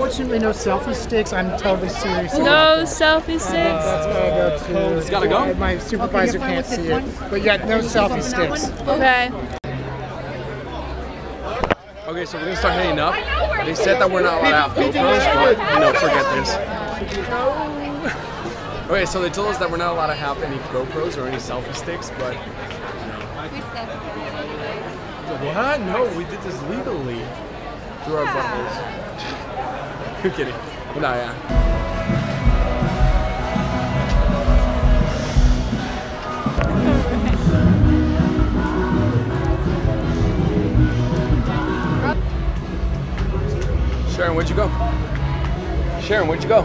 unfortunately, no selfie sticks. I'm totally serious. No selfie sticks. That's gotta go too. It's gotta go? My supervisor can't see it. But yeah, no selfie sticks. Okay. Okay, so we're gonna start heading up. They said that we're not allowed to have GoPros, but you know, forget this. Okay, so they told us that we're not allowed to have any GoPros or any selfie sticks, but what? No, we did this legally through our buttons. You're kidding. But no, yeah. Sharon, where'd you go? Sharon, where'd you go?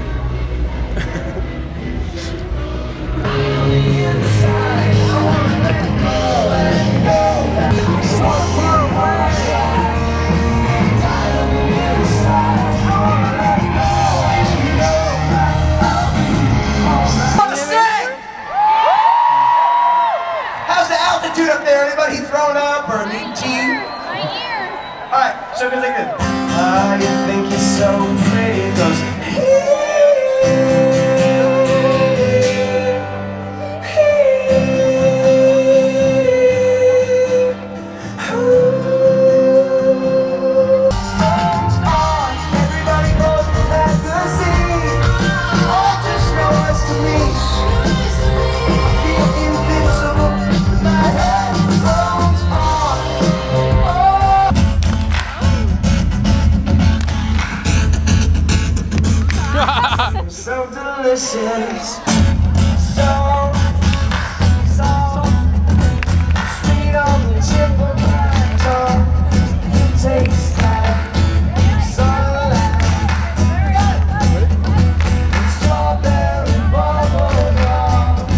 How's the altitude up there? Anybody thrown up or need tea? Right here. Alright, so good, like this. You think you're so pretty, it goes. Everybody goes to fantasy. All just noise to me. I feel invincible with my headphones on. So delicious, so sweet on the tip of my tongue. You taste like sunlight, strawberry bubble gum.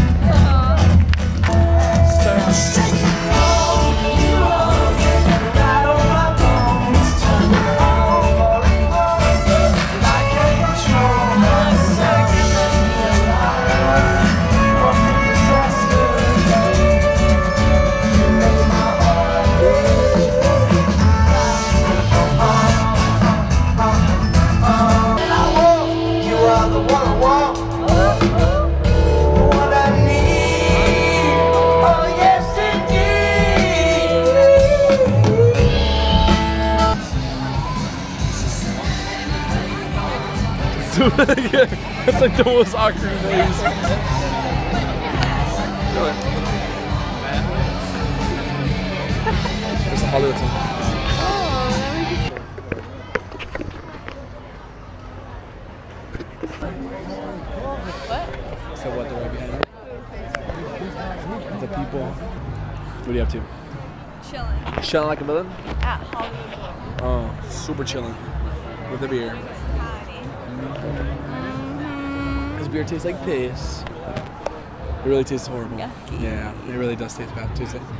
Take it home, you won't get right on my bones. Turn it on, I can't control myself. That's like the most awkward face. Do it. There's the Hollywood thing. What? So what, the right behind you? The people. What are you up to? Chilling. Chilling like a villain? At Hollywood. Oh, super chilling. With a beer. This beer tastes like piss. It really tastes horrible. Yucky. Yeah, it really does taste bad. Taste it.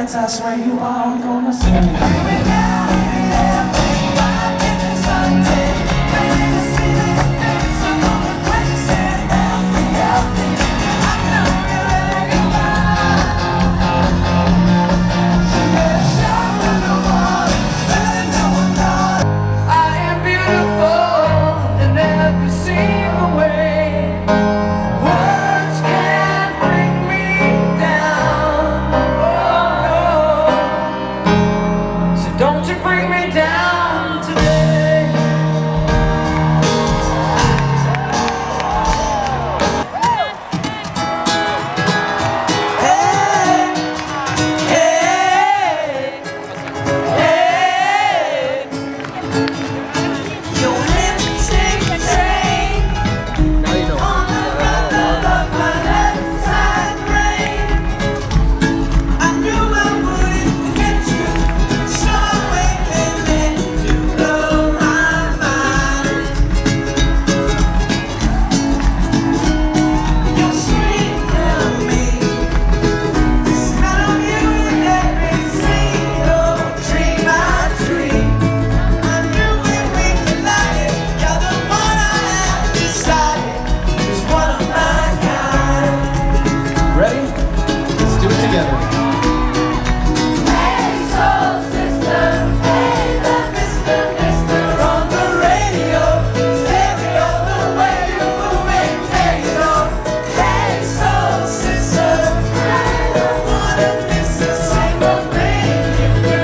nights I swear you are gonna see me. Bring me down, yeah, bring me down, get me something. Baby, to see me, baby, so gonna quit saying that we got me. I know you're ready to she better shout in the water, better know I'm not. I am beautiful in every single way. Words can't bring me down. Oh no. So don't you bring me down today. Hey, hey, hey. Your lipstick train Now you know. on my left side brain. I knew I wouldn't forget you. Some way came in to blow my mind. Your sweet memory, the smell of you in every single dream I dream. I knew when we collided, you're the one I have decided is one of my kind. Ready? Let's do it together. Hey, soul sister, hey, the mister, from the radio, stereo, the way you move it, there you go. Hey, soul sister, I don't wanna miss a single thing you do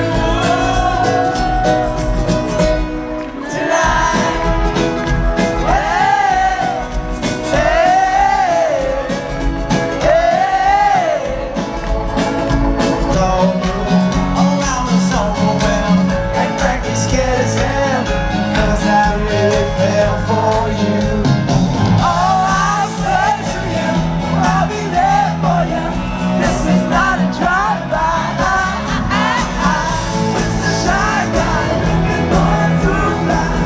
tonight. Hey, hey. All around us overwhelmed and frankly scared as hell, 'cause I really fell for you. Oh, I'll search for you, I'll be there for you. This is not a drive-by. It's the shy guy looking for a true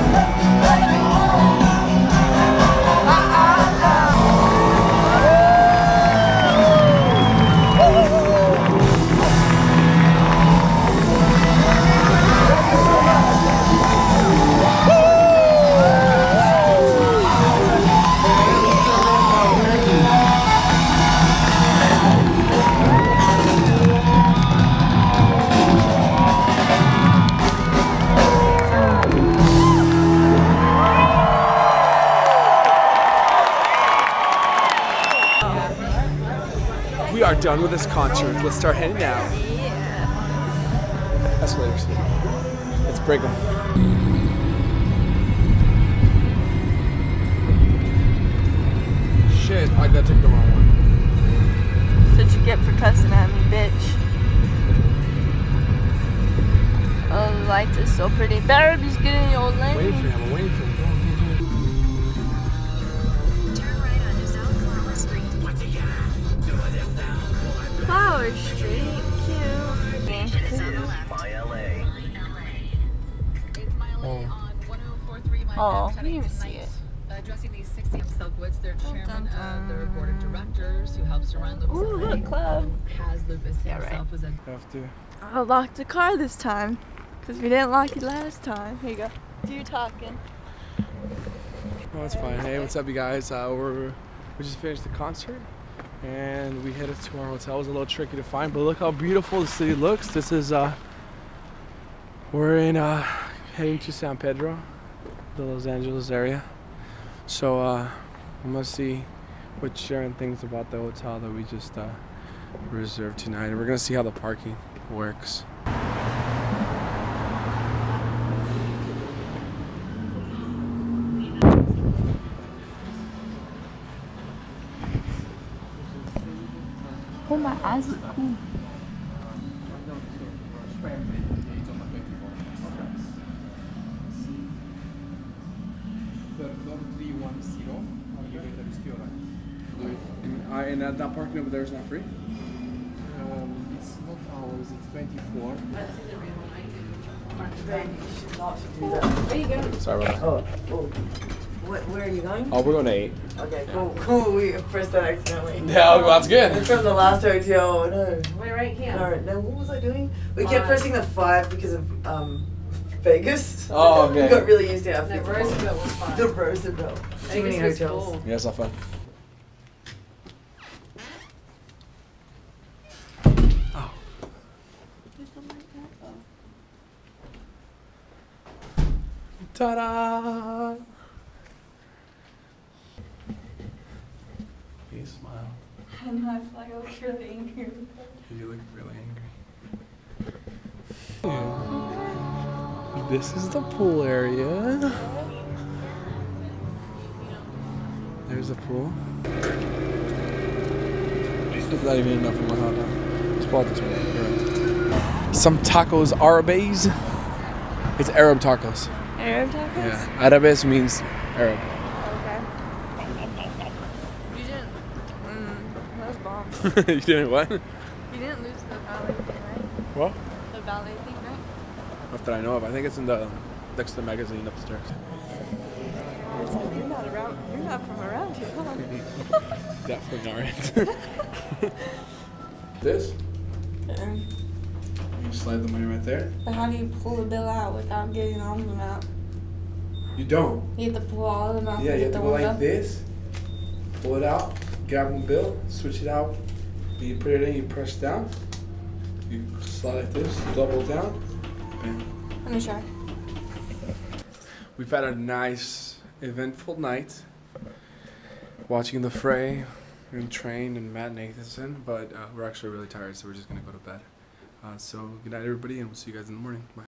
We are done with this concert. Let's start heading out. Escalators. Let's break them. Shit, I gotta take the wrong one. That's what you get for cussing at me, bitch. Oh, the lights are so pretty. Baby's getting your lane. Waiting for him, I'm waiting for him. Turn right onto South Flower Street. Flower Street, cute. It's on the left. Oh, you didn't see it. Addressing these 60 Silkwoods, their chairman of the board of directors who helps to run Lupus. Ooh, look, club. Has Lupus Yeah, himself right. was a Have to. I locked the car this time because we didn't lock it last time. Here you go. Do you talking? Oh, it's fine. Hey, what's up, you guys? We just finished the concert and we headed to our hotel. It was a little tricky to find, but look how beautiful the city looks. This is we're in heading to San Pedro, the Los Angeles area. So I'm gonna see what Sharon thinks about the hotel that we just reserved tonight, and we're gonna see how the parking works. Oh, my eyes look cool. And that parking over there is not free? It's not ours, it's 24. Sorry about that. Where are you going? Oh, we're going to 8. Okay, cool. We pressed that accidentally. Yeah, that's good. It's from the last hotel. No. Wait, right here. No, what was I doing? We kept pressing the 5 because of Vegas. Oh, okay. We got really used to our The 5. Roosevelt was fine. The Roosevelt. Too many Vegas was hotels. full. Yeah, it's not fun. Ta-da! You smile. And I feel like I look really angry. You look really angry. This is the pool area. There's the pool. It's not even enough for my hot dog. Let's pull out this one. Right. Some tacos árabes. It's Arab tacos. Arab tacos? Yeah, Árabes means Arab. Okay. You didn't. That was bomb. You didn't what? You didn't lose the ballet thing, right? What? The ballet thing, right? Not that I know of. I think it's in the next to the magazine upstairs. You're not around. You're not from around here, huh? Definitely not. This? You slide the money right there. But how do you pull the bill out without getting all of them out? You don't. You have to pull all of them out. Yeah, to you get have to the go one like bill? this, pull it out, grab one bill, switch it out. You put it in, you press down, you slide like this, double down, bam. Let me try. We've had a nice, eventful night watching the Fray and Train and Matt Nathanson, but we're actually really tired, so we're just gonna go to bed. So good night, everybody, and we'll see you guys in the morning. Bye.